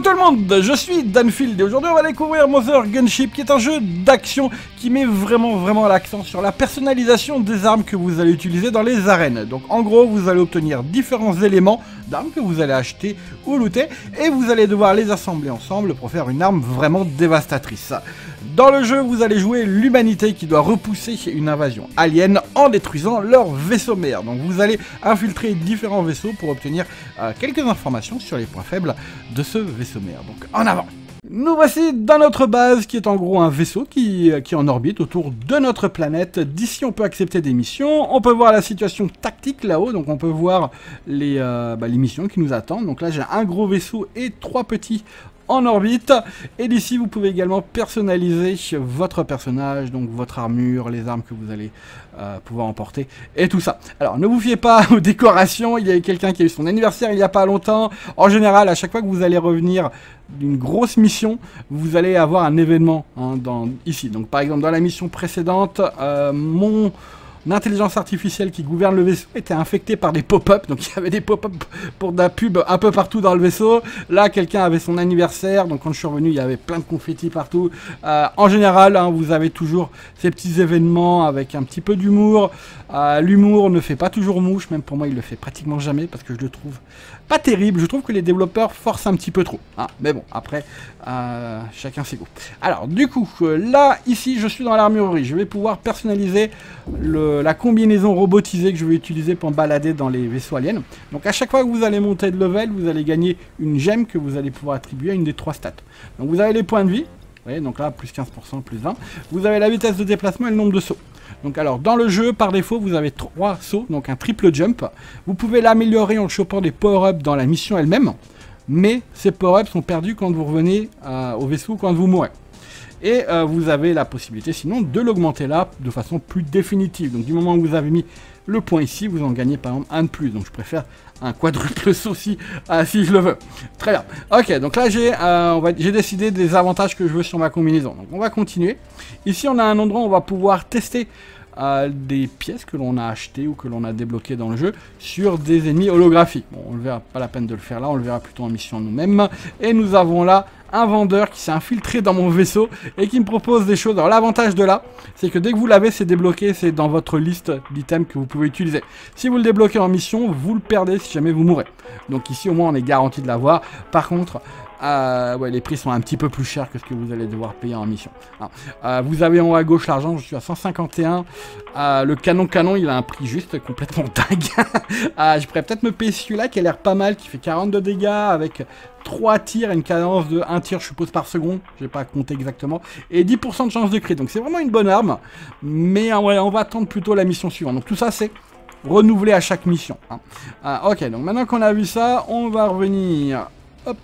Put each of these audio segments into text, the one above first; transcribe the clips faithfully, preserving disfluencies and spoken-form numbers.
tout le monde, je suis Danfield et aujourd'hui on va découvrir Mother Gunship qui est un jeu d'action qui met vraiment vraiment l'accent sur la personnalisation des armes que vous allez utiliser dans les arènes. Donc en gros vous allez obtenir différents éléments d'armes que vous allez acheter ou looter et vous allez devoir les assembler ensemble pour faire une arme vraiment dévastatrice. Dans le jeu vous allez jouer l'humanité qui doit repousser une invasion alien en détruisant leur vaisseau mère. Donc vous allez infiltrer différents vaisseaux pour obtenir euh, quelques informations sur les points faibles de ce vaisseau mère. Donc en avant. Nous voici dans notre base qui est en gros un vaisseau qui, qui est en orbite autour de notre planète. D'ici on peut accepter des missions, on peut voir la situation tactique là-haut, donc on peut voir les, euh, bah, les missions qui nous attendent. Donc là j'ai un gros vaisseau et trois petits en orbite, et d'ici vous pouvez également personnaliser votre personnage, donc votre armure, les armes que vous allez euh, pouvoir emporter et tout ça. Alors ne vous fiez pas aux décorations, il y a quelqu'un qui a eu son anniversaire il n'y a pas longtemps. En général à chaque fois que vous allez revenir d'une grosse mission, vous allez avoir un événement hein, dans, ici. Donc par exemple dans la mission précédente, euh, mon l'intelligence artificielle qui gouverne le vaisseau était infectée par des pop-up, donc il y avait des pop-up pour de la pub un peu partout dans le vaisseau. Là, quelqu'un avait son anniversaire, donc quand je suis revenu, il y avait plein de confettis partout. Euh, en général, hein, vous avez toujours ces petits événements avec un petit peu d'humour. Euh, L'humour ne fait pas toujours mouche, même pour moi, il le fait pratiquement jamais, parce que je le trouve pas terrible. Je trouve que les développeurs forcent un petit peu trop. Hein. Mais bon, après, euh, chacun ses goûts. Alors, du coup, là, ici, je suis dans l'armurerie. Je vais pouvoir personnaliser le la combinaison robotisée que je vais utiliser pour me balader dans les vaisseaux aliens. Donc à chaque fois que vous allez monter de level, vous allez gagner une gemme que vous allez pouvoir attribuer à une des trois stats. Donc vous avez les points de vie, vous voyez, donc là plus quinze pour cent, plus vingt. Vous avez la vitesse de déplacement et le nombre de sauts. Donc alors dans le jeu, par défaut, vous avez trois sauts, donc un triple jump. Vous pouvez l'améliorer en chopant des power-ups dans la mission elle-même, mais ces power-ups sont perdus quand vous revenez euh, au vaisseau, quand vous mourrez. Et euh, vous avez la possibilité sinon de l'augmenter là de façon plus définitive. Donc du moment où vous avez mis le point ici, vous en gagnez par exemple un de plus. Donc je préfère un quadruple saut si, euh, si je le veux. Très bien. Ok, donc là j'ai euh, j'ai décidé des avantages que je veux sur ma combinaison. Donc on va continuer. Ici on a un endroit où on va pouvoir tester euh, des pièces que l'on a achetées ou que l'on a débloquées dans le jeu sur des ennemis holographiques. Bon, on ne verra pas la peine de le faire là, on le verra plutôt en mission nous-mêmes. Et nous avons là un vendeur qui s'est infiltré dans mon vaisseau et qui me propose des choses. Alors l'avantage de là, c'est que dès que vous l'avez, c'est débloqué, c'est dans votre liste d'items que vous pouvez utiliser. Si vous le débloquez en mission, vous le perdez si jamais vous mourrez. Donc ici au moins on est garanti de l'avoir. Par contre, euh, ouais, les prix sont un petit peu plus chers que ce que vous allez devoir payer en mission. Euh, vous avez en haut à gauche l'argent, je suis à cent cinquante et un. Euh, le canon canon, il a un prix juste complètement dingue. euh, je pourrais peut-être me payer celui-là qui a l'air pas mal, qui fait quarante-deux dégâts avec trois tirs et une cadence de un tir je suppose par seconde, je vais pas compter exactement, et dix pour cent de chance de crit, donc c'est vraiment une bonne arme, mais ouais, on va attendre plutôt la mission suivante. Donc tout ça c'est renouvelé à chaque mission. Hein. Ah, ok, donc maintenant qu'on a vu ça, on va revenir, hop,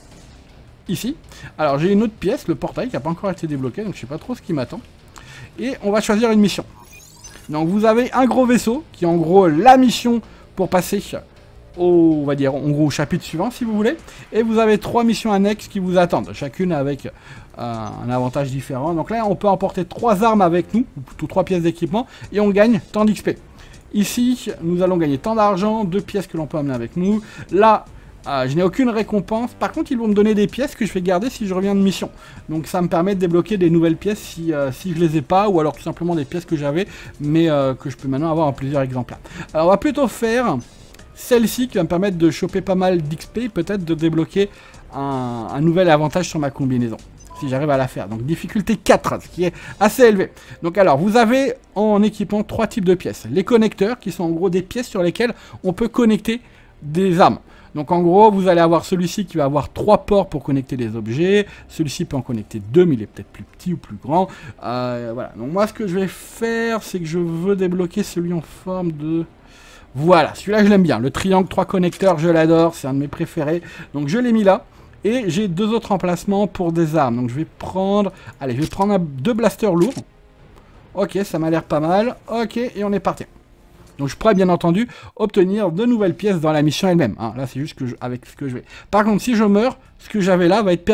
ici. Alors j'ai une autre pièce, le portail qui n'a pas encore été débloqué, donc je sais pas trop ce qui m'attend, et on va choisir une mission. Donc vous avez un gros vaisseau, qui est en gros la mission pour passer au, on va dire, en gros, au chapitre suivant, si vous voulez. Et vous avez trois missions annexes qui vous attendent, chacune avec euh, un avantage différent. Donc là, on peut emporter trois armes avec nous, ou plutôt trois pièces d'équipement, et on gagne tant d'X P. Ici, nous allons gagner tant d'argent, deux pièces que l'on peut amener avec nous. Là, euh, je n'ai aucune récompense. Par contre, ils vont me donner des pièces que je vais garder si je reviens de mission. Donc ça me permet de débloquer des nouvelles pièces si, euh, si je les ai pas, ou alors tout simplement des pièces que j'avais, mais euh, que je peux maintenant avoir en plusieurs exemplaires. Alors on va plutôt faire celle-ci qui va me permettre de choper pas mal d'X P, peut-être de débloquer un, un nouvel avantage sur ma combinaison, si j'arrive à la faire. Donc difficulté quatre, ce qui est assez élevé. Donc alors, vous avez en équipement trois types de pièces. Les connecteurs, qui sont en gros des pièces sur lesquelles on peut connecter des armes. Donc en gros, vous allez avoir celui-ci qui va avoir trois ports pour connecter des objets. Celui-ci peut en connecter deux, mais il est peut-être plus petit ou plus grand. Euh, voilà. Donc moi, ce que je vais faire, c'est que je veux débloquer celui en forme de... Voilà, celui-là je l'aime bien, le triangle trois connecteurs, je l'adore, c'est un de mes préférés. Donc je l'ai mis là, et j'ai deux autres emplacements pour des armes. Donc je vais prendre, allez, je vais prendre un, deux blasters lourds. Ok, ça m'a l'air pas mal, ok, et on est parti. Donc je pourrais bien entendu obtenir de nouvelles pièces dans la mission elle-même. Hein. Là c'est juste que je, avec ce que je vais. Par contre, si je meurs, ce que j'avais là va être perdu.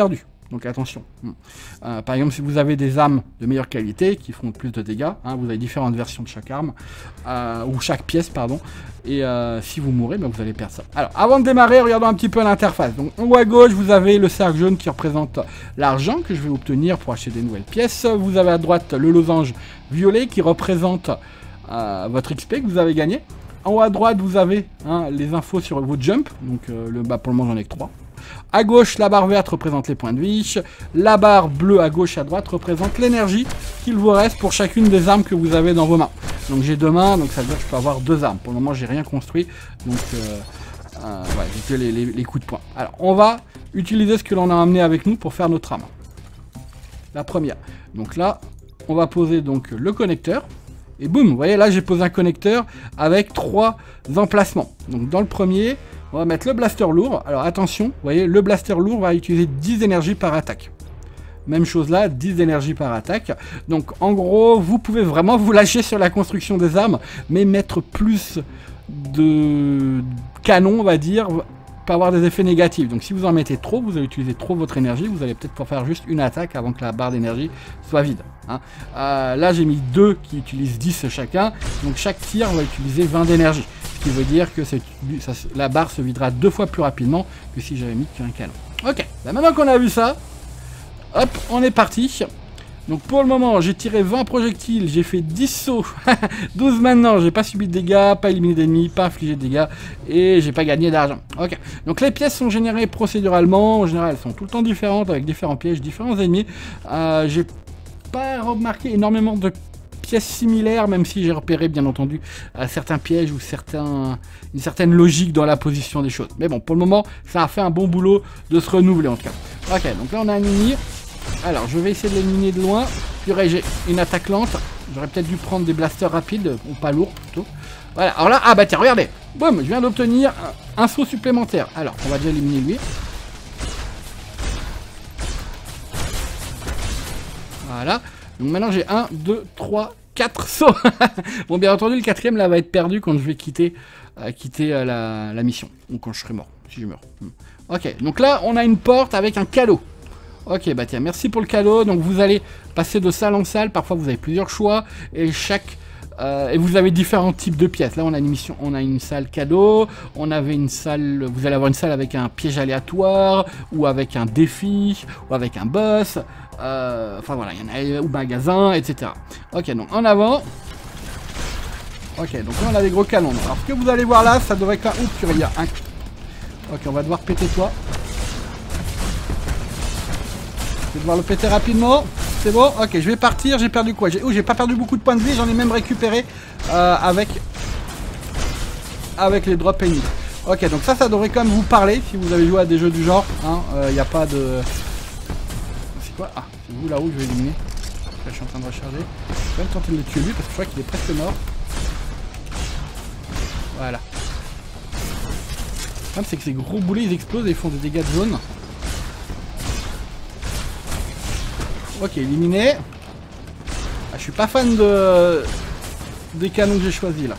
Donc attention. Euh, par exemple, si vous avez des armes de meilleure qualité qui font plus de dégâts, hein, vous avez différentes versions de chaque arme, euh, ou chaque pièce, pardon, et euh, si vous mourrez, ben, vous allez perdre ça. Alors, avant de démarrer, regardons un petit peu l'interface. Donc en haut à gauche, vous avez le cercle jaune qui représente l'argent que je vais obtenir pour acheter des nouvelles pièces. Vous avez à droite le losange violet qui représente euh, votre X P que vous avez gagné. En haut à droite, vous avez hein, les infos sur vos jumps. Donc euh, le, bah, pour le moment, j'en ai que trois. À gauche, la barre verte représente les points de vie. La barre bleue à gauche et à droite représente l'énergie qu'il vous reste pour chacune des armes que vous avez dans vos mains. Donc j'ai deux mains, donc ça veut dire que je peux avoir deux armes. Pour le moment, j'ai rien construit. Donc euh, euh, ouais, j'ai que les, les, les coups de poing. Alors on va utiliser ce que l'on a amené avec nous pour faire notre arme. La première. Donc là, on va poser donc le connecteur. Et boum, vous voyez là, j'ai posé un connecteur avec trois emplacements. Donc dans le premier, on va mettre le blaster lourd. Alors attention, vous voyez, le blaster lourd va utiliser dix d'énergie par attaque. Même chose là, dix d'énergie par attaque. Donc en gros, vous pouvez vraiment vous lâcher sur la construction des armes, mais mettre plus de canons, on va dire, peut avoir des effets négatifs. Donc si vous en mettez trop, vous allez utiliser trop votre énergie, vous allez peut-être pouvoir faire juste une attaque avant que la barre d'énergie soit vide. Hein. Euh, là j'ai mis deux qui utilisent dix chacun, donc chaque tir va utiliser vingt d'énergie. Ce qui veut dire que ça, la barre se videra deux fois plus rapidement que si j'avais mis qu'un canon. Ok, bah maintenant qu'on a vu ça, hop, on est parti. Donc pour le moment, j'ai tiré vingt projectiles, j'ai fait dix sauts, douze maintenant, j'ai pas subi de dégâts, pas éliminé d'ennemis, pas infligé de dégâts, et j'ai pas gagné d'argent. Ok, donc les pièces sont générées procéduralement, en général elles sont tout le temps différentes, avec différents pièges, différents ennemis. Euh, j'ai pas remarqué énormément de pièces similaires, même si j'ai repéré bien entendu euh, certains pièges ou certains, une certaine logique dans la position des choses. Mais bon, pour le moment, ça a fait un bon boulot de se renouveler en tout cas. Ok, donc là on a un ennemi. Alors, je vais essayer de l'éliminer de loin. Purée, j'ai une attaque lente. J'aurais peut-être dû prendre des blasters rapides, ou pas lourds plutôt. Voilà, alors là, ah bah tiens, regardez. Boum, je viens d'obtenir un, un saut supplémentaire. Alors, on va déjà éliminer lui. Voilà. Donc maintenant, j'ai un, deux, trois, quatre sauts. Bon, bien entendu, le quatrième là va être perdu quand je vais quitter, euh, quitter euh, la, la mission. Ou quand je serai mort, si je meurs. Ok, donc là, on a une porte avec un cadeau. Ok, bah tiens, merci pour le cadeau. Donc vous allez passer de salle en salle. Parfois vous avez plusieurs choix et chaque euh, et vous avez différents types de pièces. Là on a une mission, on a une salle cadeau. On avait une salle, vous allez avoir une salle avec un piège aléatoire ou avec un défi ou avec un boss. Euh, enfin voilà, il y en a ou magasin, et cetera. Ok, donc en avant. Ok, donc là on a des gros canons. Alors ce que vous allez voir là, ça devrait être un. Oups, il y a un. Ok, on va devoir péter toi. Je vais devoir le péter rapidement. C'est bon. Ok, je vais partir. J'ai perdu quoi? Oh, j'ai pas perdu beaucoup de points de vie. J'en ai même récupéré euh, avec avec les drops ennemis. Ok, donc ça, ça devrait quand même vous parler si vous avez joué à des jeux du genre. Il hein. n'y euh, a pas de... C'est quoi? Ah, c'est vous là-haut que je vais éliminer. Là, je suis en train de recharger. Je vais même tenter de le tuer lui parce que je crois qu'il est presque mort. Voilà. Le problème, c'est que ces gros boulets, ils explosent et ils font des dégâts de zone. Ok, éliminé. Ah, je suis pas fan de des canons que j'ai choisis là.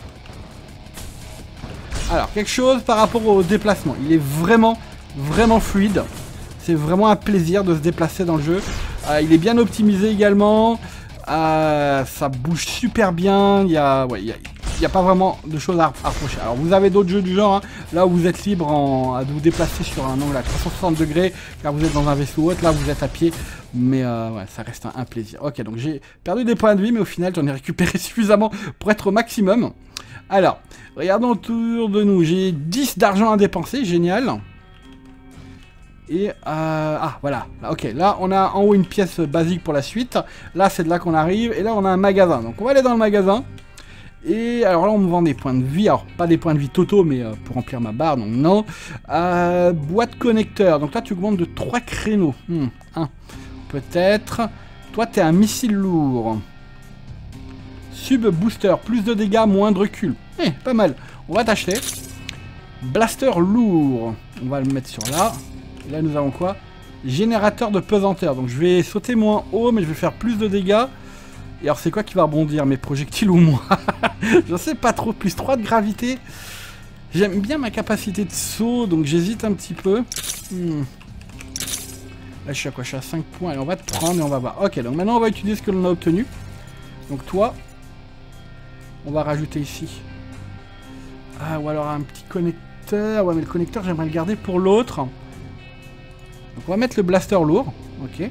Alors, quelque chose par rapport au déplacement. Il est vraiment, vraiment fluide. C'est vraiment un plaisir de se déplacer dans le jeu. Euh, il est bien optimisé également. Euh, ça bouge super bien. Il y a, ouais, il y a, il n'y a pas vraiment de choses à reprocher. Alors vous avez d'autres jeux du genre, hein, là où vous êtes libre en, à vous déplacer sur un angle à trois cent soixante degrés, car vous êtes dans un vaisseau haute, là vous êtes à pied, mais euh, ouais, ça reste un, un plaisir. Ok, donc j'ai perdu des points de vie, mais au final j'en ai récupéré suffisamment pour être au maximum. Alors, regardons autour de nous, j'ai dix d'argent à dépenser, génial. Et, euh, ah voilà, ok, là on a en haut une pièce basique pour la suite, là c'est de là qu'on arrive, et là on a un magasin, donc on va aller dans le magasin. Et alors là on me vend des points de vie, alors pas des points de vie totaux mais euh, pour remplir ma barre, donc non. Euh, boîte connecteur, donc là tu augmentes de trois créneaux. Hmm, un, peut-être. Toi t'es un missile lourd. Sub booster, plus de dégâts, moins de recul. Eh, pas mal, on va t'acheter. Blaster lourd, on va le mettre sur là. Et là nous avons quoi? Générateur de pesanteur, donc je vais sauter moins haut mais je vais faire plus de dégâts. Et alors c'est quoi qui va rebondir, mes projectiles ou moi? Je sais pas trop, plus trois de gravité. J'aime bien ma capacité de saut, donc j'hésite un petit peu. Hmm. Là, je suis à quoi? Je suis à cinq points. Allez, on va te prendre et on va voir. Ok, donc maintenant, on va utiliser ce que l'on a obtenu. Donc, toi, on va rajouter ici. Ah, ou alors un petit connecteur. Ouais, mais le connecteur, j'aimerais le garder pour l'autre. Donc, on va mettre le blaster lourd. Ok.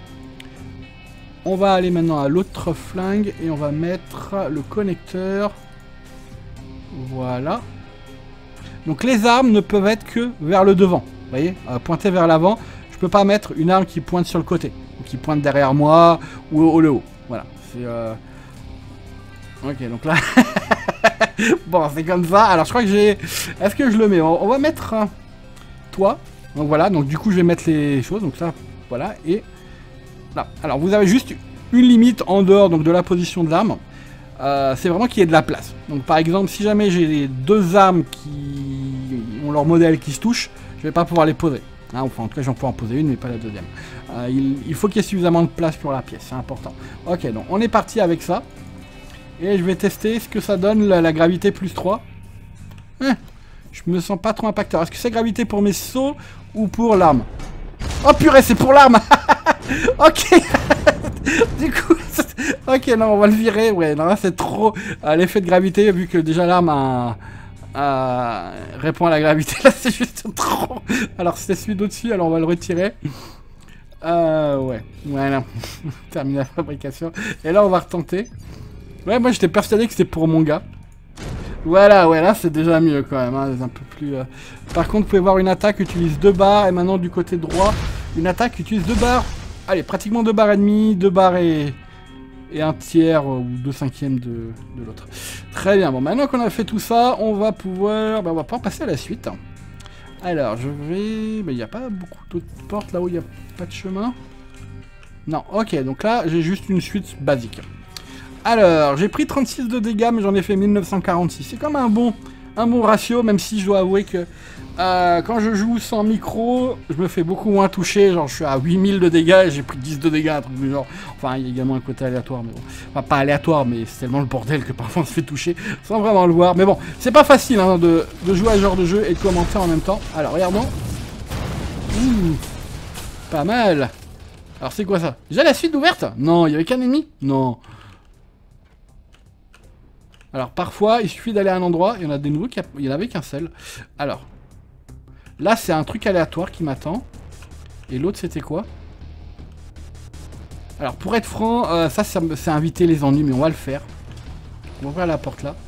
On va aller maintenant à l'autre flingue et on va mettre le connecteur. Voilà. Donc, les armes ne peuvent être que vers le devant. Vous voyez, euh, pointer vers l'avant. Je peux pas mettre une arme qui pointe sur le côté. Ou qui pointe derrière moi. Ou au le haut. Voilà. C'est... Euh... Ok, donc là... bon, c'est comme ça. Alors, je crois que j'ai... Est-ce que je le mets? On, on va mettre... Euh, toi. Donc voilà. Donc, du coup, je vais mettre les choses. Donc ça, voilà. Et... là. Alors, vous avez juste une limite en dehors donc, de la position de l'arme. Euh, c'est vraiment qu'il y ait de la place. Donc, par exemple, si jamais j'ai deux armes qui ont leur modèle qui se touchent, je vais pas pouvoir les poser. Hein, enfin, en tout cas, j'en peux en poser une, mais pas la deuxième. Euh, il, il faut qu'il y ait suffisamment de place pour la pièce, c'est important. Ok, donc on est parti avec ça. Et je vais tester ce que ça donne, la, la gravité plus trois. Hein, je me sens pas trop impacteur. Est-ce que c'est gravité pour mes sauts ou pour l'arme? Oh purée, c'est pour l'arme. Ok. Du coup, ok, non, on va le virer. Ouais, non, là, c'est trop euh, l'effet de gravité, vu que déjà l'arme a... Euh, répond à la gravité. Là c'est juste trop. Alors c'est celui d'au-dessus, alors on va le retirer. Euh ouais. Voilà. Terminer la fabrication. Et là on va retenter. Ouais, moi j'étais persuadé que c'était pour mon gars. Voilà, ouais, là c'est déjà mieux quand même, hein, un peu plus... Euh... Par contre vous pouvez voir une attaque utilise deux barres. Et maintenant du côté droit, une attaque utilise deux barres. Allez, pratiquement deux barres et demie, deux barres et... et un tiers euh, ou deux cinquièmes de, de l'autre. Très bien, bon, maintenant qu'on a fait tout ça, on va pouvoir... Ben, on va pouvoir passer à la suite. Alors, je vais... Ben, il n'y a pas beaucoup d'autres portes là où il n'y a pas de chemin. Non, ok, donc là, j'ai juste une suite basique. Alors, j'ai pris trente-six de dégâts, mais j'en ai fait mille neuf cent quarante-six. C'est comme un bon, un bon ratio, même si je dois avouer que... Euh, quand je joue sans micro, je me fais beaucoup moins toucher, genre je suis à huit mille de dégâts et j'ai pris dix de dégâts, un truc du genre. Enfin, il y a également un côté aléatoire, mais bon. Enfin, pas aléatoire, mais c'est tellement le bordel que parfois on se fait toucher sans vraiment le voir. Mais bon, c'est pas facile hein, de, de jouer à ce genre de jeu et de commenter en même temps. Alors, regardons. Ouh, pas mal. Alors, c'est quoi ça? Déjà la suite ouverte? Non, il y avait qu'un ennemi? Non. Alors, parfois, il suffit d'aller à un endroit, il y en a des nouveaux, il y en avait qu'un seul. Alors... là, c'est un truc aléatoire qui m'attend. Et l'autre, c'était quoi? Alors, pour être franc, euh, ça, c'est inviter les ennuis, mais on va le faire. On va ouvrir la porte là.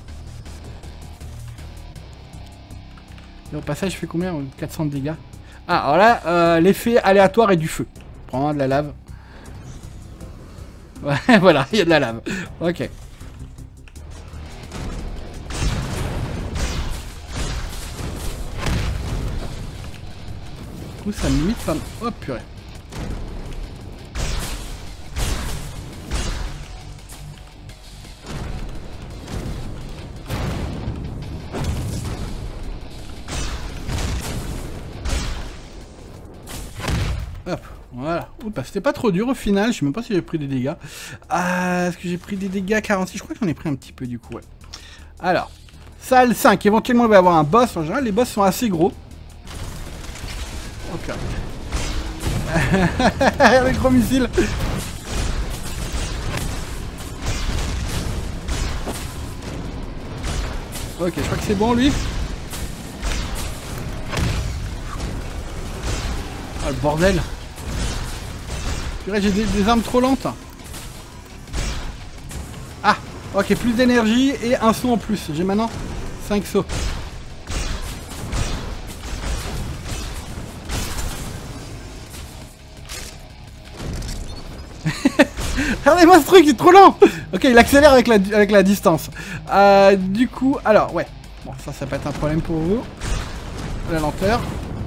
Et au passage, je fais combien? quatre cents de dégâts. Ah, alors là, euh, l'effet aléatoire est du feu. Prends de la lave. Ouais, voilà, il y a de la lave. Ok. Du coup, ça me limite pas... Oh purée. Hop, voilà. Oups, c'était pas trop dur au final. Je sais même pas si j'ai pris des dégâts. Ah, est-ce que j'ai pris des dégâts quarante-six? Je crois que j'en ai pris un petit peu du coup, ouais. Alors, salle cinq. Éventuellement, il va y avoir un boss. En général, les boss sont assez gros. Ok. Avec gros missile. Ok, je crois que c'est bon lui. Ah le bordel. Purée, j'ai des, des armes trop lentes. Ah, ok, plus d'énergie et un saut en plus. J'ai maintenant cinq sauts. Regardez-moi ce truc, il est trop lent. Ok, il accélère avec la, avec la distance. Euh, du coup, alors, ouais. Bon, ça, ça peut être un problème pour vous. La lenteur.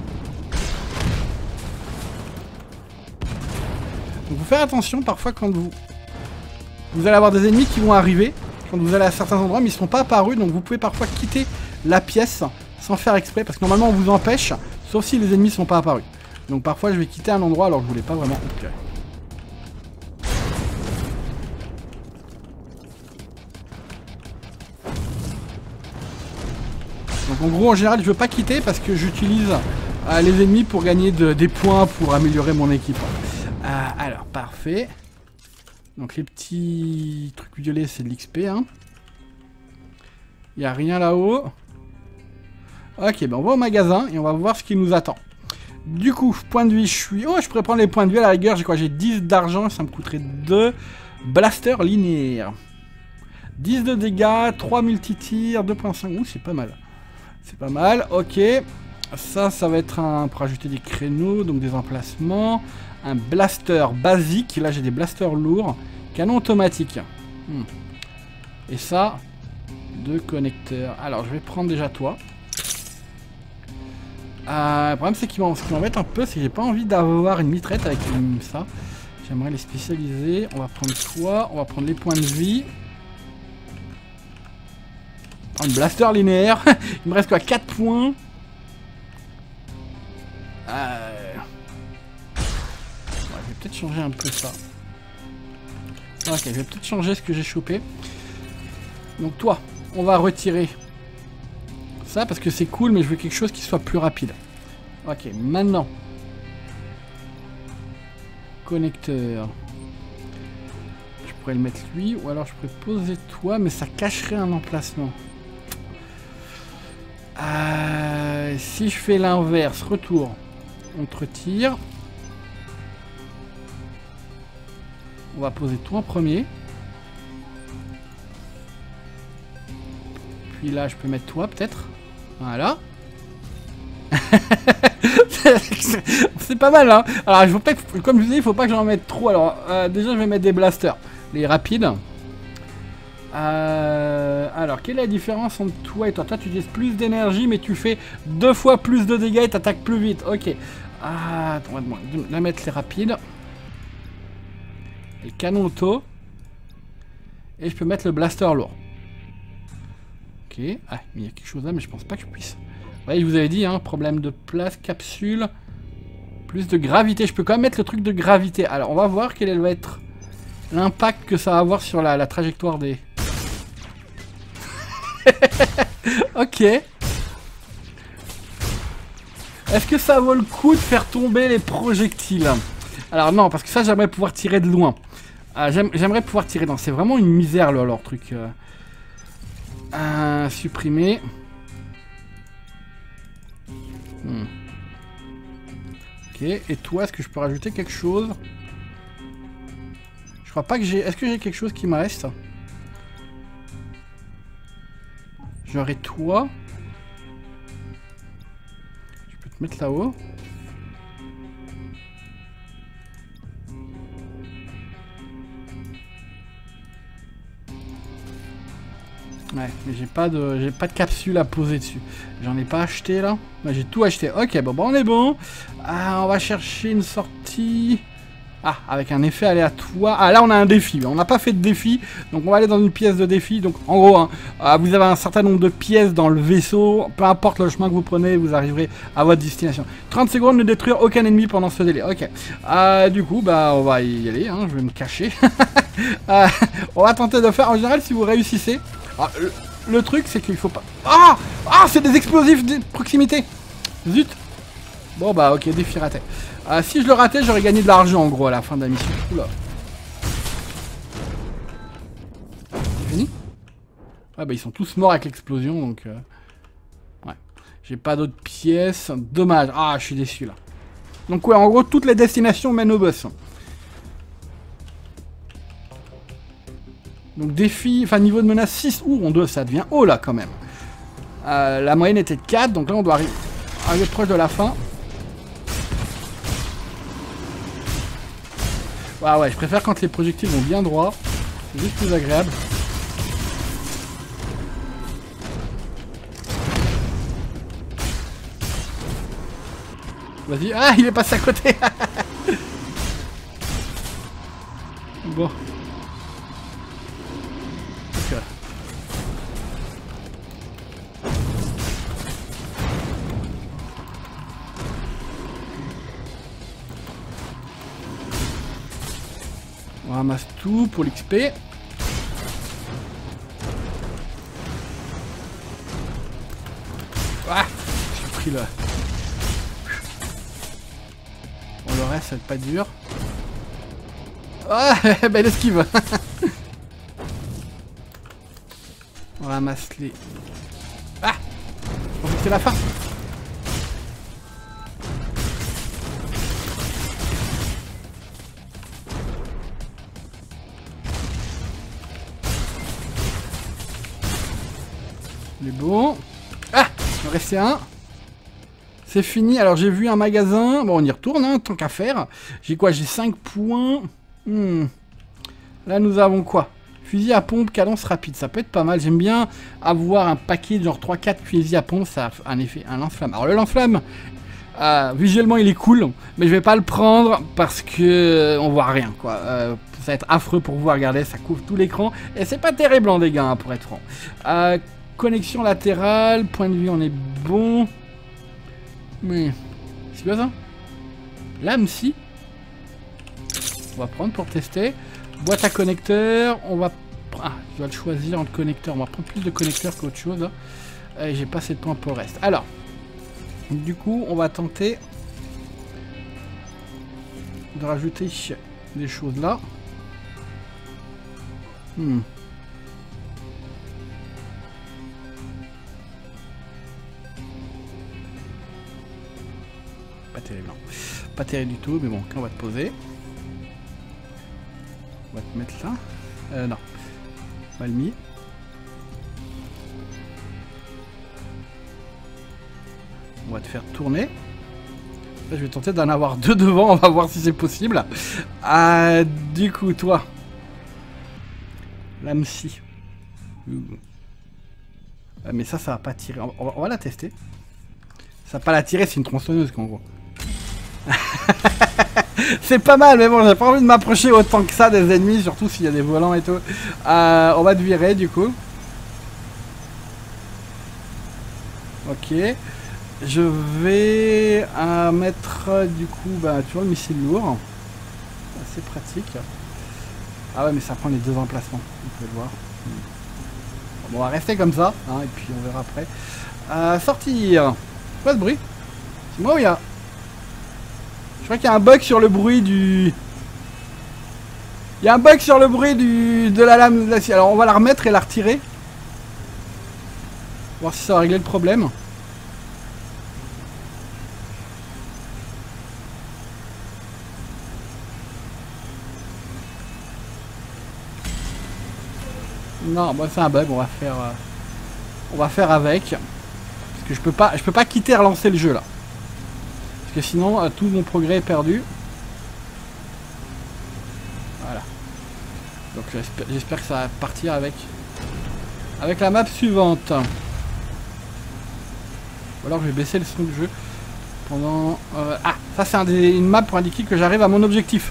Donc, vous faites attention, parfois, quand vous... Vous allez avoir des ennemis qui vont arriver, quand vous allez à certains endroits, mais ils ne sont pas apparus. Donc, vous pouvez parfois quitter la pièce sans faire exprès, parce que normalement, on vous empêche, sauf si les ennemis ne sont pas apparus. Donc, parfois, je vais quitter un endroit alors que je voulais pas vraiment... Okay. Donc en gros, en général, je veux pas quitter parce que j'utilise euh, les ennemis pour gagner de, des points pour améliorer mon équipe. Euh, alors, parfait. Donc les petits trucs violets, c'est de l'X P. Hein. Il n'y a rien là-haut. Ok, ben on va au magasin et on va voir ce qui nous attend. Du coup, point de vie, je suis... Oh, je pourrais prendre les points de vie à la rigueur. J'ai quoi? J'ai dix d'argent, ça me coûterait deux blasters linéaires. dix de dégâts, trois multi-tirs, deux virgule cinq. Ouh, c'est pas mal. C'est pas mal, ok. Ça, ça va être un... pour ajouter des créneaux, donc des emplacements. Un blaster basique. Là, j'ai des blasters lourds. Canon automatique. Hmm. Et ça, deux connecteurs. Alors, je vais prendre déjà toi. Euh, le problème, c'est qu'il m'embête un peu, c'est que j'ai pas envie d'avoir une mitraillette avec une, ça. J'aimerais les spécialiser. On va prendre toi, on va prendre les points de vie. Un blaster linéaire. Il me reste quoi? quatre points. Euh... Ouais, je vais peut-être changer un peu ça. Ok, je vais peut-être changer ce que j'ai chopé. Donc toi, on va retirer ça parce que c'est cool, mais je veux quelque chose qui soit plus rapide. Ok, maintenant. Connecteur. Je pourrais le mettre lui, ou alors je pourrais poser toi, mais ça cacherait un emplacement. Euh, si je fais l'inverse, retour, on te retire. On va poser toi en premier. Puis là, je peux mettre toi peut-être. Voilà. C'est pas mal, hein. Alors, je veux pas que, comme je vous dis, il faut pas que j'en mette trop. Alors, euh, déjà, je vais mettre des blasters. Les rapides. Euh, alors, quelle est la différence entre toi et toi? Toi, tu utilises plus d'énergie, mais tu fais deux fois plus de dégâts et t'attaques plus vite. Ok. Ah, attends, on va mettre les rapides. Et le canon auto. Et je peux mettre le blaster lourd. Ok. Ah, mais il y a quelque chose là, mais je pense pas que je puisse. Vous voyez, je vous avais dit, hein, problème de place, capsule. Plus de gravité. Je peux quand même mettre le truc de gravité. Alors, on va voir quel va être l'impact que ça va avoir sur la, la trajectoire des... Ok. Est-ce que ça vaut le coup de faire tomber les projectiles? Alors non, parce que ça, j'aimerais pouvoir tirer de loin. Euh, j'aimerais pouvoir tirer dans... C'est vraiment une misère, là, leur truc. Euh... Euh, supprimer. Hmm. Ok, et toi, est-ce que je peux rajouter quelque chose? Je crois pas que j'ai... Est-ce que j'ai quelque chose qui me reste? J'aurais toi. Je peux te mettre là-haut. Ouais, mais j'ai pas de j'ai pas de capsule à poser dessus. J'en ai pas acheté là. Bah, j'ai tout acheté. Ok, bon, bon on est bon. Ah, on va chercher une sortie. Ah, avec un effet aléatoire. Ah, là, on a un défi. On n'a pas fait de défi. Donc, on va aller dans une pièce de défi. Donc, en gros, hein, euh, vous avez un certain nombre de pièces dans le vaisseau. Peu importe le chemin que vous prenez, vous arriverez à votre destination. trente secondes, ne détruire aucun ennemi pendant ce délai. Ok. Euh, du coup, bah, on va y aller. Hein, je vais me cacher. euh, on va tenter de faire. En général, si vous réussissez... Ah, le, le truc, c'est qu'il faut pas... Ah Ah, c'est des explosifs de proximité. Zut. Bon, bah, ok, défi raté. Euh, si je le ratais, j'aurais gagné de l'argent en gros à la fin de la mission. Oula. C'est fini? Ouais, bah ils sont tous morts avec l'explosion donc. Euh... Ouais. J'ai pas d'autres pièces. Dommage. Ah, je suis déçu là. Donc, ouais, en gros, toutes les destinations mènent au boss. Donc, défi. Enfin, niveau de menace six. Ouh, on doit... ça devient haut là quand même. Euh, la moyenne était de quatre, donc là on doit arriver, arriver proche de la fin. Ah ouais, je préfère quand les projectiles vont bien droit. C'est juste plus agréable. Vas-y. Ah, il est passé à côté. Bon. Okay. On ramasse tout pour l'X P. Ah, j'ai pris le... vrai, ça va être pas dur. Ouais, belle esquive. On ramasse les... Ah, je pensais que c'était la fin. Il est bon. Ah, il en restait un. C'est fini. Alors j'ai vu un magasin. Bon, on y retourne, hein, tant qu'à faire. J'ai quoi? J'ai cinq points. Hmm. Là, nous avons quoi? Fusil à pompe, cadence rapide. Ça peut être pas mal. J'aime bien avoir un paquet de genre trois quatre fusils à pompe. Ça a un effet, un lance-flamme. Alors le lance-flamme, euh, visuellement, il est cool. Mais je vais pas le prendre parce que euh, on voit rien, quoi. Euh, ça va être affreux pour vous. Regardez, ça couvre tout l'écran. Et c'est pas terrible en dégâts, hein, pour être franc. Euh, connexion latérale. Point de vue, on est bon. Mais c'est quoi ça? Lame si. On va prendre pour tester. Boîte à connecteurs. On va... Ah, je dois le choisir entre connecteurs. On va prendre plus de connecteurs qu'autre chose. Et j'ai pas assez de points pour le reste. Alors, du coup, on va tenter de rajouter des choses là. Hmm. Pas terrible, non. Pas terrible du tout, mais bon, quand on va te poser. On va te mettre là. Euh, non. Mal mis. On va te faire tourner. Là, je vais tenter d'en avoir deux devant, on va voir si c'est possible. Ah, du coup, toi. Lame scie. Ah, mais ça, ça va pas tirer. On va, on va la tester. Ça va pas la tirer, c'est une tronçonneuse, qu'en gros. C'est pas mal, mais bon, j'ai pas envie de m'approcher autant que ça des ennemis, surtout s'il y a des volants et tout. Euh, on va te virer, du coup. Ok. Je vais euh, mettre, du coup, bah, tu vois, le missile lourd. C'est pratique. Ah ouais, mais ça prend les deux emplacements, on peut le voir. Bon, on va rester comme ça, hein, et puis on verra après. Euh, sortir. Quoi ce bruit? C'est moi ou il y a... Je crois qu'il y a un bug sur le bruit du... Il y a un bug sur le bruit du... de la lame d'acier. Alors on va la remettre et la retirer. Voir si ça va régler le problème. Non, bon, c'est un bug, on va faire... Euh... On va faire avec. Parce que je peux pas, je peux pas quitter et relancer le jeu là. Parce que sinon, euh, tout mon progrès est perdu. Voilà. Donc j'espère que ça va partir avec... Avec la map suivante. Ou alors je vais baisser le son du jeu. Pendant... Euh... Ah, ça c'est un des... une map pour indiquer que j'arrive à mon objectif.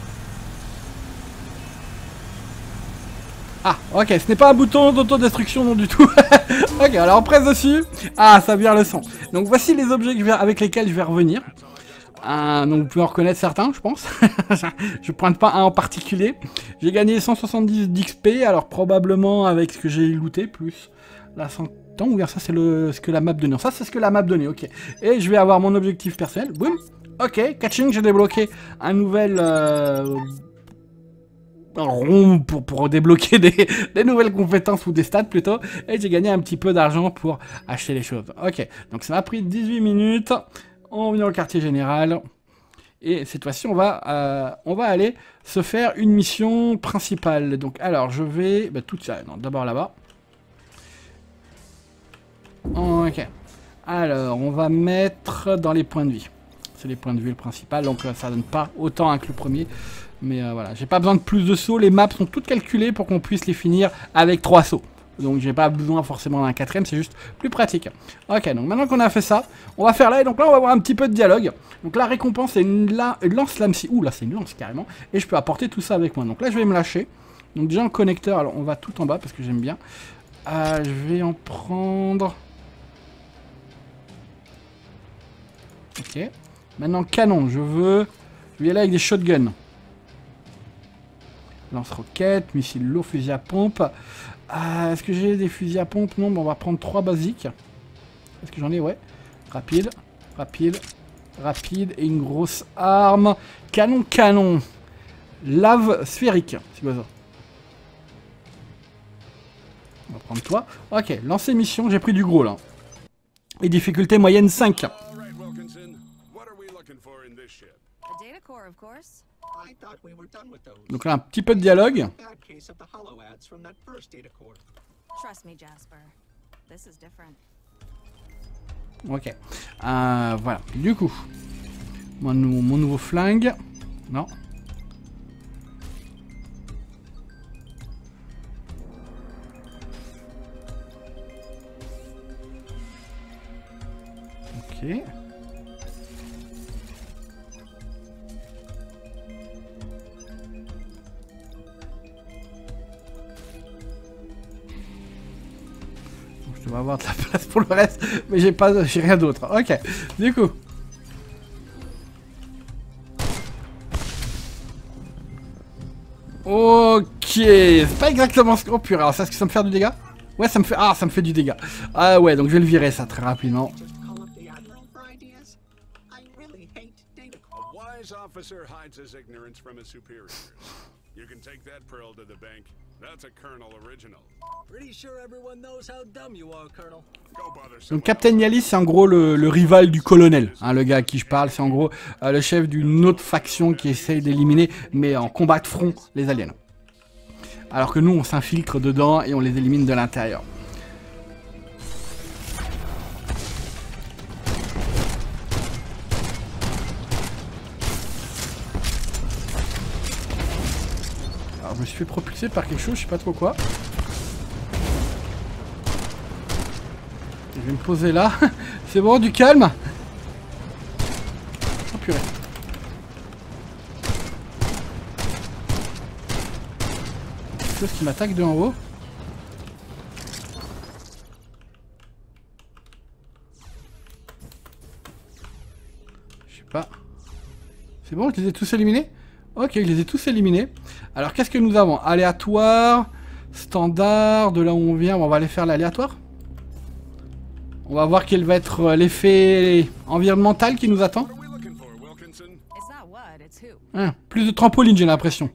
Ah, ok, ce n'est pas un bouton d'autodestruction non du tout. Ok, alors on presse dessus. Ah, ça vire le son. Donc voici les objets que je vais, avec lesquels je vais revenir. Euh, donc vous pouvez en reconnaître certains, je pense. Je pointe pas un en particulier. J'ai gagné cent soixante-dix d'X P, alors probablement avec ce que j'ai looté, plus la cent ans, ou bien ça c'est le ce que la map donnait. Ça c'est ce que la map donnait, ok. Et je vais avoir mon objectif personnel. Boum. Ok, catching, j'ai débloqué un nouvel... Euh... rond pour, pour débloquer des, des nouvelles compétences ou des stats plutôt, et j'ai gagné un petit peu d'argent pour acheter les choses. Ok, donc ça m'a pris dix-huit minutes, on vient au quartier général, et cette fois-ci on va euh, on va aller se faire une mission principale. Donc alors je vais, bah, tout ça, non, d'abord là-bas. Ok, alors on va mettre dans les points de vie. C'est les points de vue le principal, donc euh, ça donne pas autant hein, que le premier. Mais euh, voilà, j'ai pas besoin de plus de sauts. Les maps sont toutes calculées pour qu'on puisse les finir avec trois sauts. Donc j'ai pas besoin forcément d'un quatrième, c'est juste plus pratique. Ok, donc maintenant qu'on a fait ça, on va faire là. Et donc là, on va avoir un petit peu de dialogue. Donc la récompense, c'est une, la... une lance lame scie. Ouh, là, c'est une lance carrément. Et je peux apporter tout ça avec moi. Donc là, je vais me lâcher. Donc déjà, un connecteur. Alors on va tout en bas parce que j'aime bien. Euh, je vais en prendre... Ok. Maintenant, canon. Je veux... Je vais y aller avec des shotguns. Lance-roquette, missile lourd, fusil à pompe. Euh, Est-ce que j'ai des fusils à pompe? Non, mais on va prendre trois basiques. Est-ce que j'en ai? Ouais. Rapide, rapide, rapide et une grosse arme. Canon, canon. Lave sphérique. C'est quoi ça? On va prendre toi. Ok, lancer mission, j'ai pris du gros là. Et difficulté moyenne cinq. Donc là, un petit peu de dialogue. Ok. Euh, voilà. Du coup, mon, nou mon nouveau flingue. Non. Ok. Je vais avoir de la place pour le reste, mais j'ai pas, j'ai rien d'autre. Ok, du coup. Ok, c'est pas exactement ce qu'on purée. Alors, ça, est-ce que ça me fait du dégât? Ouais, ça me fait. Ah, ça me fait du dégât. Ah ouais, donc je vais le virer ça très rapidement. Donc Captain Yalis, c'est en gros le, le rival du colonel, hein, le gars à qui je parle, c'est en gros euh, le chef d'une autre faction qui essaye d'éliminer, mais en combat de front, les aliens. Alors que nous, on s'infiltre dedans et on les élimine de l'intérieur. Alors je me suis fait propulser par quelque chose, je sais pas trop quoi. Je vais me poser là. C'est bon, du calme. Oh purée. Quelque chose qui m'attaque de en haut. Je sais pas. C'est bon, je les ai tous éliminés? Ok, je les ai tous éliminés. Alors qu'est-ce que nous avons? Aléatoire, standard, de là où on vient, on va aller faire l'aléatoire. On va voir quel va être l'effet environnemental qui nous attend. Hein, plus de trampoline, j'ai l'impression.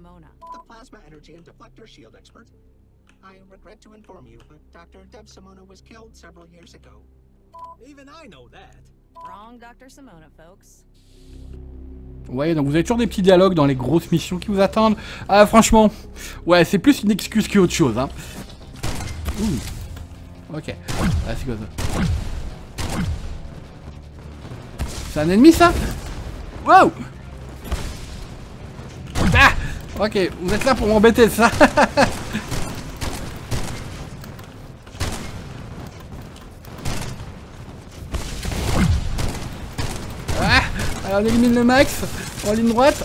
Ouais, donc vous avez toujours des petits dialogues dans les grosses missions qui vous attendent. Ah, franchement, ouais, c'est plus une excuse qu'autre chose, hein. Ouh. Ok. Ah, c'est quoi ça? C'est un ennemi, ça? Wow! Ah! Ok, vous êtes là pour m'embêter, ça? Ah! Alors, on élimine le max en ligne droite.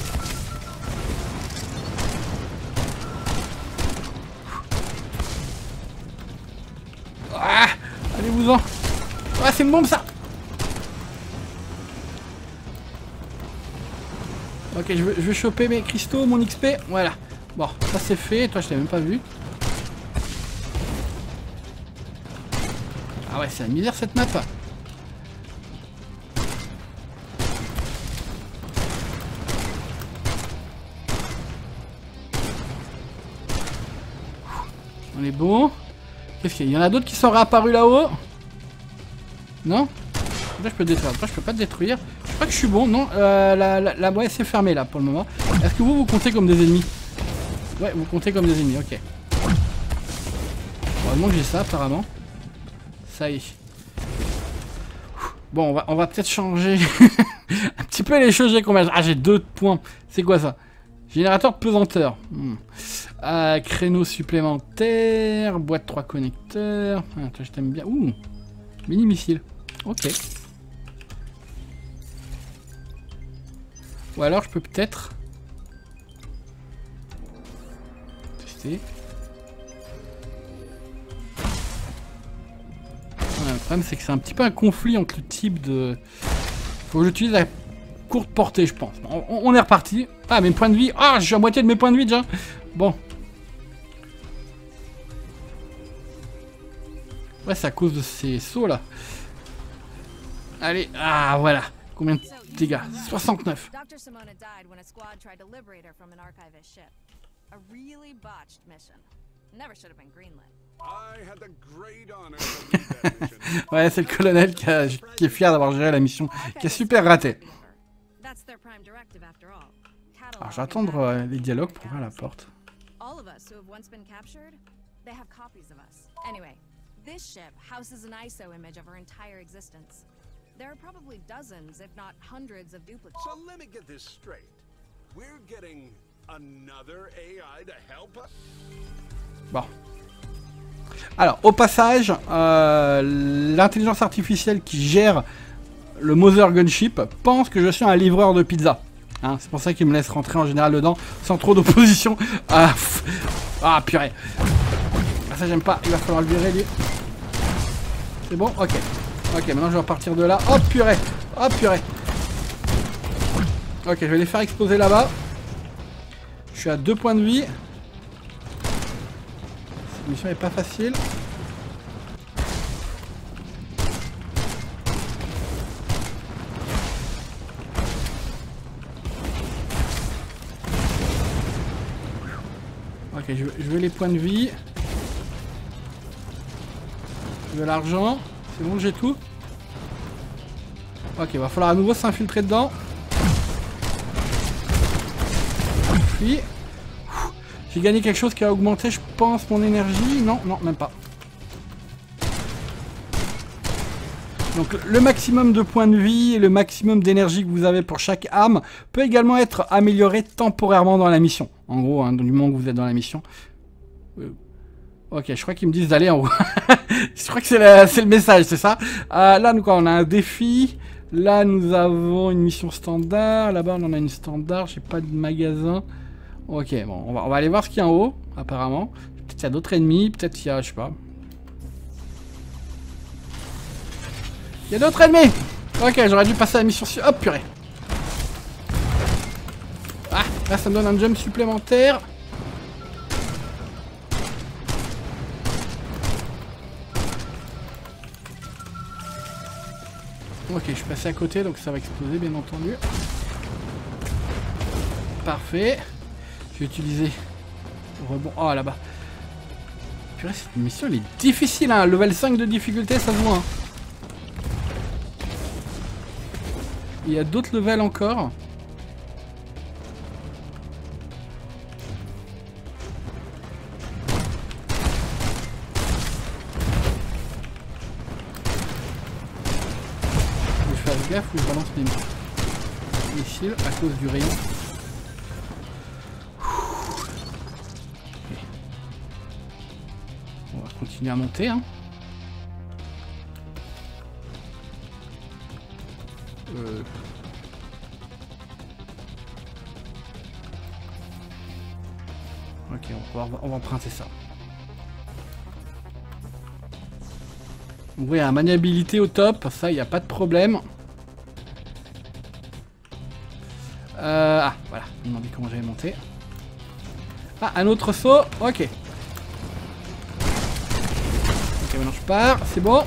Ah! Allez-vous-en! Ah, c'est une bombe, ça! Ok, je vais, je vais choper mes cristaux, mon X P. Voilà. Bon, ça c'est fait. Toi, je t'ai même pas vu. Ah ouais, c'est la misère cette map. On est bon. Qu'est-ce qu'il y a? Il y en a d'autres qui sont réapparus là-haut? Non? Là, je peux détruire. Après, je peux pas te détruire. Je crois que je suis bon. Non, euh, la, la, la ouais, c'est fermé là pour le moment. Est-ce que vous, vous comptez comme des ennemis? Ouais, vous comptez comme des ennemis, ok. Heureusement que j'ai ça, apparemment. Ça y est. Bon, on va, on va peut-être changer un petit peu les choses. J'ai combien? Ah, j'ai deux points. C'est quoi ça? Générateur de pesanteur. Hmm. Euh, créneau supplémentaire. Boîte trois connecteurs. Ah, toi, je t'aime bien. Ouh. Mini-missile. Ok. Ou alors, je peux peut-être tester. Le problème, c'est que c'est un petit peu un conflit entre le type de... Faut que j'utilise la courte portée, je pense. On, on est reparti. Ah, mes points de vie. Ah, je suis à moitié de mes points de vie déjà. Bon. Ouais, c'est à cause de ces sauts là. Allez, ah voilà. Combien de dégâts? soixante-neuf. Doctor Simona died when a squad tried to liberate her from an archivist ship. A really botched mission. Never should have been greenlit. I had the great honor to lead that mission. Ouais, c'est le colonel qui, a, qui est fier d'avoir géré la mission, qui est super raté. That's their prime directive after all. Alors, je vais attendre euh, les dialogues pour ouvrir la porte. All of us who have once been captured, they have copies of us. Anyway, this ship houses an I S O image of our entire existence. There are probably dozens, if not hundreds, of duplicates. So let me get this straight. We're getting another A I to help us? Bon. Alors, au passage, euh, l'intelligence artificielle qui gère le Mother Gunship pense que je suis un livreur de pizza. Hein, c'est pour ça qu'il me laisse rentrer en général dedans, sans trop d'opposition. Ah, ah, purée. Ah, ça, j'aime pas. Il va falloir le virer, lui. C'est bon? Ok. Ok, maintenant, je vais repartir de là. Oh, purée. Oh, purée. Ok, je vais les faire exploser là-bas. Je suis à deux points de vie. Cette mission est pas facile. Ok, je veux, je veux les points de vie. Je veux l'argent. C'est bon, j'ai tout. Ok, va falloir à nouveau s'infiltrer dedans. Puis, j'ai gagné quelque chose qui a augmenté, je pense, mon énergie. Non, non, même pas. Donc le maximum de points de vie et le maximum d'énergie que vous avez pour chaque arme peut également être amélioré temporairement dans la mission. En gros, hein, du moment que vous êtes dans la mission. Euh, ok, je crois qu'ils me disent d'aller en haut. Je crois que c'est le, le message, c'est ça. euh, Là, nous, quoi, on a un défi. Là, nous avons une mission standard. Là-bas, on en a une standard. J'ai pas de magasin. Ok, bon, on va, on va aller voir ce qu'il y a en haut, apparemment. Peut-être qu'il y a d'autres ennemis. Peut-être qu'il y a, je sais pas. Il y a d'autres ennemis. Ok, j'aurais dû passer à la mission sur... Hop, purée. Ah, là, ça me donne un jump supplémentaire. Ok, je suis passé à côté, donc ça va exploser, bien entendu. Parfait. Je vais utiliser le rebond. Oh, là-bas. Purée, cette mission, elle est difficile, hein. Level cinq de difficulté, ça se voit, hein. Il y a d'autres levels encore. Je fais gaffe où je balance mes missiles à cause du rayon. Okay. On va continuer à monter, hein. Euh... Ok, on va, on va emprunter ça. Oui, la maniabilité au top, ça, il n'y a pas de problème. Euh, ah, voilà, je me demandais comment j'allais monter. Ah, un autre saut, ok. Ok, maintenant je pars, c'est bon.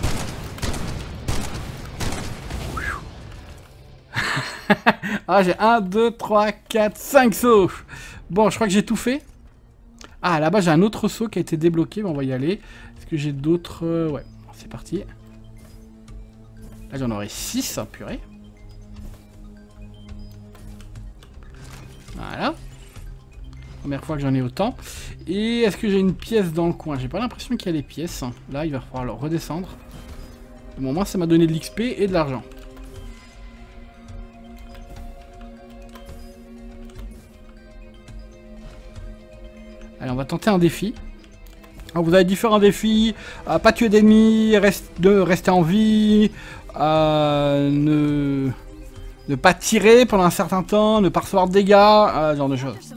Ah, j'ai un, deux, trois, quatre, cinq sauts. Bon, je crois que j'ai tout fait. Ah, là-bas, j'ai un autre saut qui a été débloqué. Bon, on va y aller. Est-ce que j'ai d'autres... euh, Ouais, c'est parti. Là, j'en aurai six, hein, purée. Voilà. Première fois que j'en ai autant. Et est-ce que j'ai une pièce dans le coin? J'ai pas l'impression qu'il y a des pièces. Là, il va falloir le redescendre. Bon, moi, ça m'a donné de l'X P et de l'argent. Allez, on va tenter un défi. Alors, vous avez différents défis. Euh, pas tuer d'ennemis, reste, de rester en vie, euh, ne, ne pas tirer pendant un certain temps, ne pas recevoir de dégâts, euh, ce genre de choses.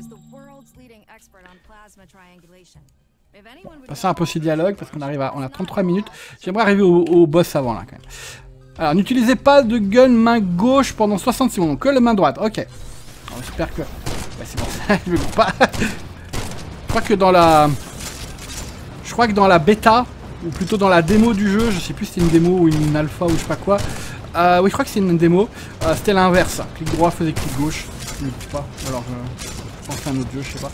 Passer un peu ce dialogue parce qu'on arrive à, on a trente-trois minutes. J'aimerais arriver au, au boss avant là quand même. Alors, n'utilisez pas de gun main gauche pendant soixante secondes, que la main droite. Ok. J'espère que... Ouais, c'est bon, ça, je veux pas... Je crois que dans la... Je crois que dans la bêta, ou plutôt dans la démo du jeu, je sais plus si c'était une démo ou une alpha ou je sais pas quoi, Euh, oui, je crois que c'est une démo. Euh, C'était l'inverse. Clic droit faisait clic gauche. Je ne sais pas. Ou alors je, je pense que c'est un autre jeu, je sais pas.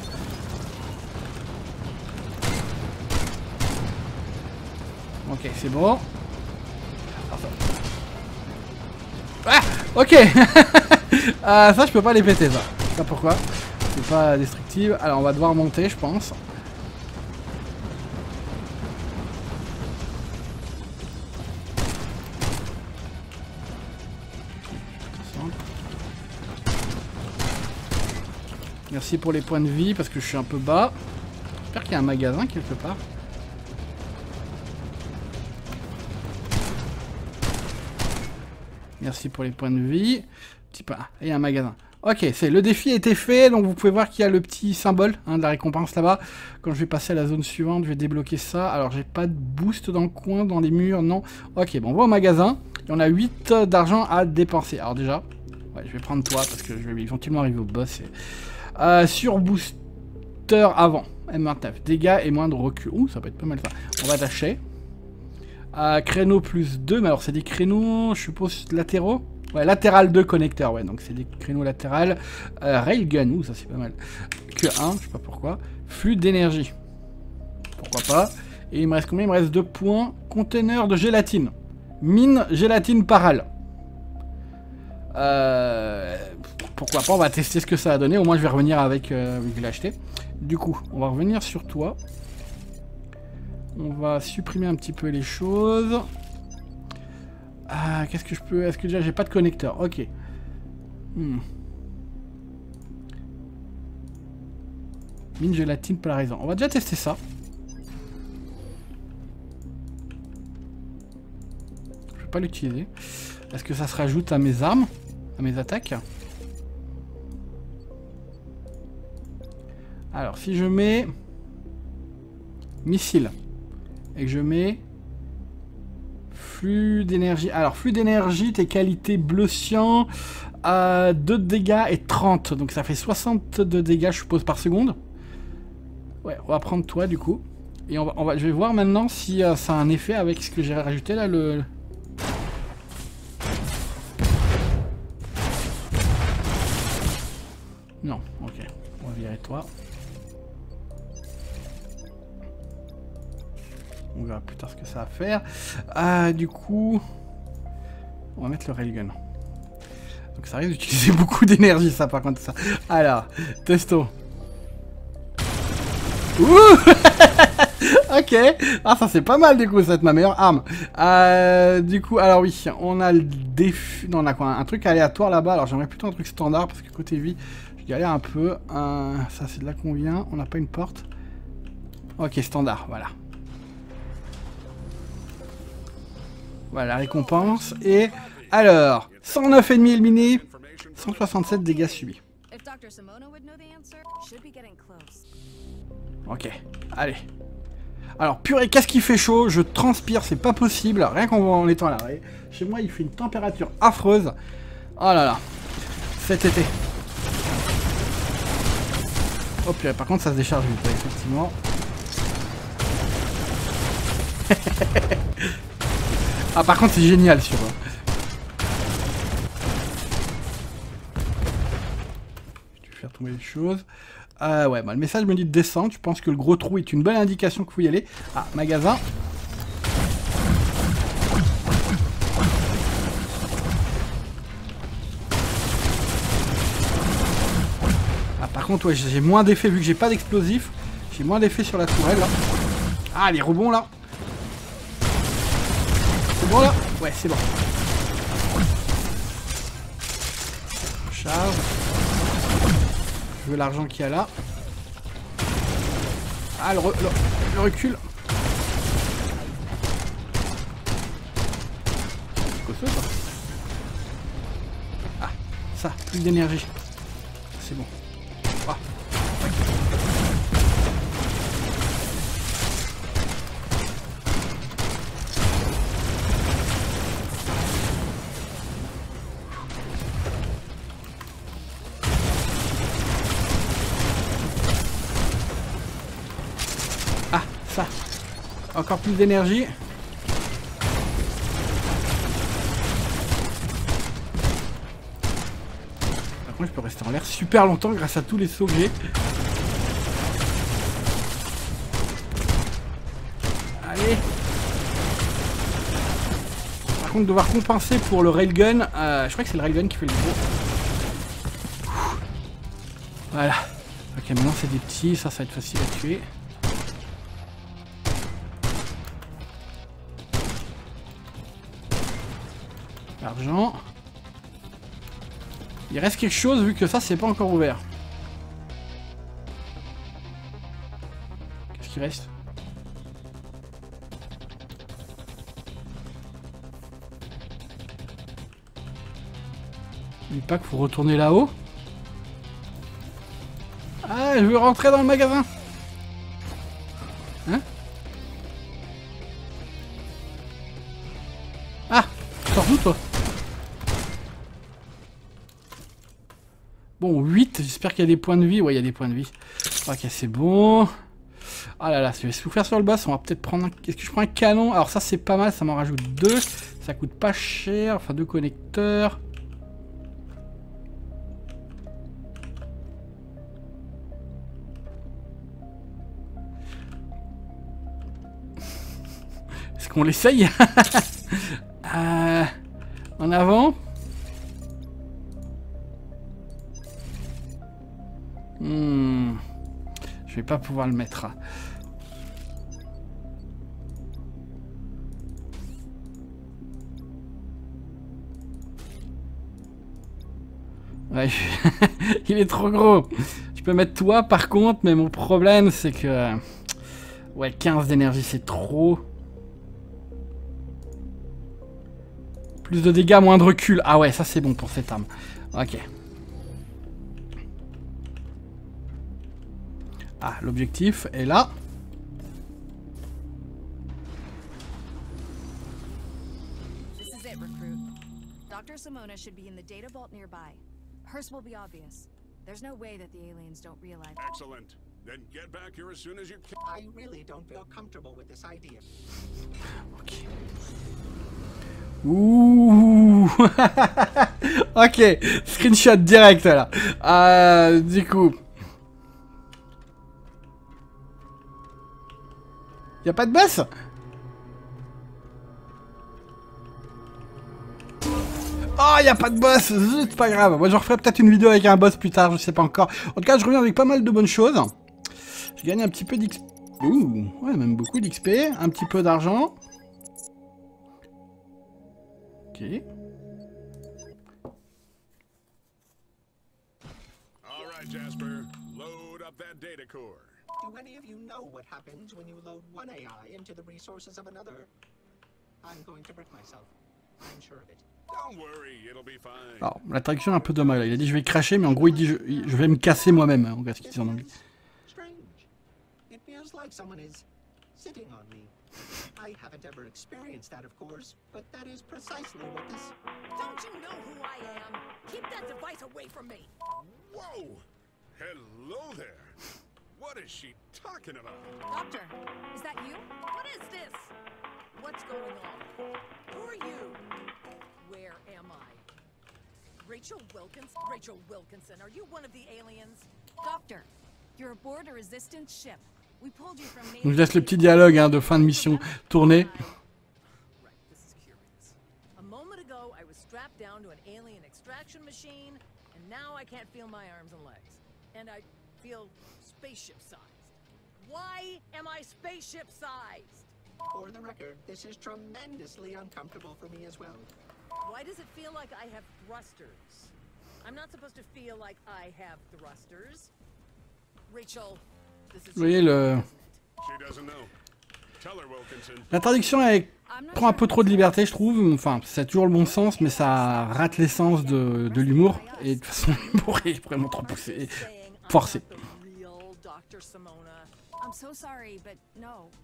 Ok, c'est bon. Ah, ok. euh, ça, je peux pas les péter, ça. Je sais pas pourquoi. C'est pas destructible. Alors, on va devoir monter, je pense. Merci pour les points de vie, parce que je suis un peu bas. J'espère qu'il y a un magasin quelque part. Merci pour les points de vie. Petit pas. Il y a un magasin. Ok, c'est le défi a été fait, donc vous pouvez voir qu'il y a le petit symbole hein, de la récompense là-bas. Quand je vais passer à la zone suivante, je vais débloquer ça. Alors j'ai pas de boost dans le coin, dans les murs, non. Ok, bon, on va au magasin. Et on a huit d'argent à dépenser. Alors déjà, ouais, je vais prendre toi parce que je vais éventuellement arriver au boss. Et... Euh, sur booster avant, M vingt-neuf, dégâts et moins de recul. Ouh, ça peut être pas mal ça. On va attacher. Euh, créneau plus deux, mais alors c'est des créneaux, je suppose, latéraux. Ouais, latéral deux connecteurs, ouais, donc c'est des créneaux latérales. Euh, railgun, ouh, ça c'est pas mal. Que un, je sais pas pourquoi. Flux d'énergie. Pourquoi pas. Et il me reste combien? Il me reste deux points. Conteneur de gélatine. Mine gélatine parale. Euh, pourquoi pas, on va tester ce que ça a donné. Au moins je vais revenir avec, euh, vu que je l'ai acheté. Du coup, on va revenir sur toi. On va supprimer un petit peu les choses. Ah, qu'est-ce que je peux... Est-ce que déjà j'ai pas de connecteur? Ok. Hmm. Mine gélatine polarisant. On va déjà tester ça. Je vais pas l'utiliser. Est-ce que ça se rajoute à mes armes? À mes attaques? Alors, si je mets... Missile. Et que je mets... Flux d'énergie. Alors, flux d'énergie, tes qualités bleu cyan, euh, deux de dégâts et trente. Donc ça fait soixante de dégâts, je suppose, par seconde. Ouais, on va prendre toi, du coup. Et on va, on va, je vais voir maintenant si euh, ça a un effet avec ce que j'ai rajouté, là, le... Non, ok. On va virer toi. On verra plus tard ce que ça va faire. Ah, du coup... On va mettre le railgun. Donc ça risque d'utiliser beaucoup d'énergie, ça, par contre, ça. Alors, testo. Ouh. Ok. Ah, ça, c'est pas mal, du coup, ça va être ma meilleure arme. Euh, du coup, alors oui, on a le défi... Non, on a quoi? Un truc aléatoire, là-bas. Alors, j'aimerais plutôt un truc standard, parce que côté vie, je galère un peu. Euh, ça, c'est de là qu'on vient. On n'a pas une porte. Ok, standard, voilà. Voilà la récompense. Et alors, cent neuf ennemis éliminés, cent soixante-sept dégâts subis. Ok, allez. Alors, purée, qu'est-ce qui fait chaud? Je transpire, c'est pas possible. Rien qu'en en étant à l'arrêt. Chez moi, il fait une température affreuse. Oh là là. Cet été. Oh purée, par contre, ça se décharge vite, effectivement. Ah, par contre, c'est génial sur eux. Je vais faire tomber les choses. Euh, ouais, bah, le message me dit de descendre. Je pense que le gros trou est une bonne indication qu'il faut y aller. Ah, magasin. Ah, par contre, ouais, j'ai moins d'effet vu que j'ai pas d'explosif. J'ai moins d'effet sur la tourelle, là. Ah, les rebonds, là. Bon là? Ouais, c'est bon. Charge. Je veux l'argent qu'il y a là. Ah, le, re le, le recul. C'est costaud, ça. Ah, ça, plus d'énergie. C'est bon. Ah. Encore plus d'énergie. Moi je peux rester en l'air super longtemps grâce à tous les sauts que j'ai. Allez. Par contre devoir compenser pour le railgun, euh, je crois que c'est le railgun qui fait le gros. Voilà. Ok, maintenant c'est des petits, ça ça va être facile à tuer. L'argent. Il reste quelque chose vu que ça c'est pas encore ouvert. Qu'est-ce qu'il reste? N'oublie pas qu'il faut retourner là-haut. Ah, je veux rentrer dans le magasin. Hein? Ah, sors d'où toi? Bon, huit, j'espère qu'il y a des points de vie. Ouais, il y a des points de vie. Ok, c'est bon. Ah là là, je vais souffrir sur le boss. On va peut-être prendre un... Est-ce que je prends un canon? Alors ça, c'est pas mal. Ça m'en rajoute deux. Ça coûte pas cher. Enfin, deux connecteurs. Est-ce qu'on l'essaye? euh, En avant. Hmm. Je vais pas pouvoir le mettre. Ouais, il est trop gros. Je peux mettre toi par contre, mais mon problème c'est que... Ouais, quinze d'énergie c'est trop. Plus de dégâts, moins de recul. Ah ouais, ça c'est bon pour cette arme. Ok. Ah, l'objectif est là. This is it, recruit. Doctor Simona should be in the data vault nearby. Hers will be obvious. There's no way that the aliens don't realize. Excellent. Then get back here as soon as you can. I really don't feel comfortable with this idea. Ok. Ouh. Ok, screenshot direct là. Euh, du coup. Y'a pas de boss? Oh, y'a pas de boss! Zut, pas grave. Moi, je referai peut-être une vidéo avec un boss plus tard, je sais pas encore. En tout cas, je reviens avec pas mal de bonnes choses. Je gagne un petit peu d'X P. Ouh, ouais, même beaucoup d'X P. Un petit peu d'argent. Ok. All right, Jasper. Load up that data core. Do any of you know what happens when you load one A I into the resources of another? I'm going to brick myself. I'm sure of it. Don't worry, it'll be fine. Alors, la traduction est un peu dommage. Il a dit je vais cracher, mais en gros, il dit je, je vais me casser moi-même. En gros, ce qu'il dit en anglais. Strange. It feels like someone is sitting on me. I haven't ever experienced that, of course, but that is precisely what this... Don't you know who I am? Keep that device away from me! Whoa! Hello there. What is she talking about? Doctor, is that you? What is this? What's going on? Who are you? Where am I? Rachel Wilkinson? Rachel Wilkinson, are you one of the aliens? Doctor, you're aboard a resistance ship. We pulled you from Je laisse le petit dialogue hein, de fin de mission tourner. Right, this is curious. A moment ago, I was strapped down to an alien extraction machine, and now I can't feel my arms and legs. And I feel spaceship-sized. Why am I spaceship-sized? For the record, this is tremendously uncomfortable for me as well. Why does it feel like I have thrusters? I'm not supposed to feel like I have thrusters. Rachel, this is Vous voyez le... She doesn't know. Tell her, Wilkinson. La traduction elle prend un peu trop de liberté, je trouve. Enfin, c'est toujours le bon sens, mais ça rate l'essence de, de l'humour. Et de toute façon, l'humour est vraiment trop poussé, forcé. I'm so sorry, but no.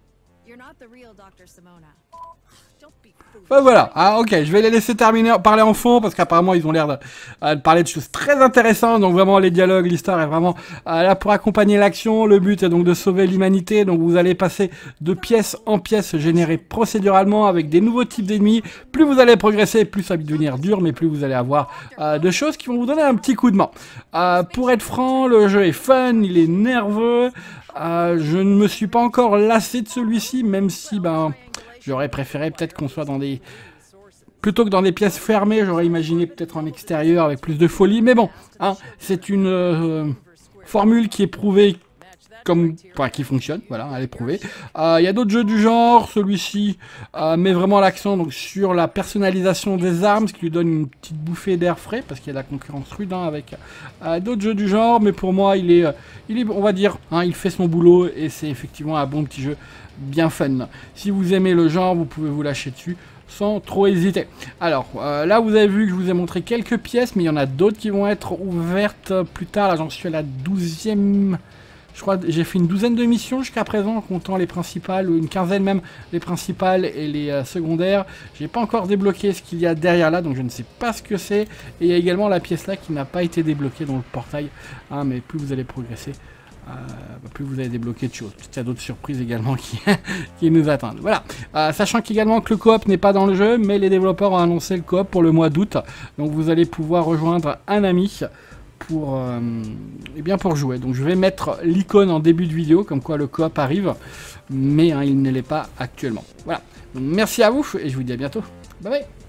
You're not the real doctor Simona. Don't be foolish. Ben voilà, ah, ok, je vais les laisser terminer, parler en fond, parce qu'apparemment ils ont l'air de, euh, de parler de choses très intéressantes, donc vraiment les dialogues, l'histoire est vraiment euh, là pour accompagner l'action, le but est donc de sauver l'humanité, donc vous allez passer de pièce en pièce générées procéduralement avec des nouveaux types d'ennemis, plus vous allez progresser, plus ça va devenir dur, mais plus vous allez avoir euh, de choses qui vont vous donner un petit coup de main. Euh, pour être franc, le jeu est fun, il est nerveux, euh, je ne me suis pas encore lassé de celui-ci, même si ben... J'aurais préféré peut-être qu'on soit dans des... Plutôt que dans des pièces fermées, j'aurais imaginé peut-être en extérieur avec plus de folie. Mais bon, hein, c'est une euh, formule qui est prouvée comme... Enfin, qui fonctionne, voilà, elle est prouvée. Il euh, y a d'autres jeux du genre, celui-ci euh, met vraiment l'accent donc sur la personnalisation des armes, ce qui lui donne une petite bouffée d'air frais, parce qu'il y a de la concurrence rude hein, avec euh, d'autres jeux du genre. Mais pour moi, il est, euh, il est on va dire, hein, il fait son boulot, et c'est effectivement un bon petit jeu. Bien fun. Si vous aimez le genre, vous pouvez vous lâcher dessus sans trop hésiter. Alors, euh, là, vous avez vu que je vous ai montré quelques pièces, mais il y en a d'autres qui vont être ouvertes plus tard. Là, j'en suis à la douzième... Je crois j'ai fait une douzaine de missions jusqu'à présent, en comptant les principales, ou une quinzaine même, les principales et les euh, secondaires. J'ai pas encore débloqué ce qu'il y a derrière là, donc je ne sais pas ce que c'est. Et il y a également la pièce là qui n'a pas été débloquée dans le portail. Hein, mais plus vous allez progresser, Euh, plus vous allez débloquer de choses. Il y a d'autres surprises également qui, qui nous attendent. Voilà. Euh, sachant qu'également que le coop n'est pas dans le jeu, mais les développeurs ont annoncé le coop pour le mois d'août. Donc vous allez pouvoir rejoindre un ami pour, euh, eh bien pour jouer. Donc je vais mettre l'icône en début de vidéo, comme quoi le coop arrive, mais hein, il ne l'est pas actuellement. Voilà. Donc, merci à vous et je vous dis à bientôt. Bye bye.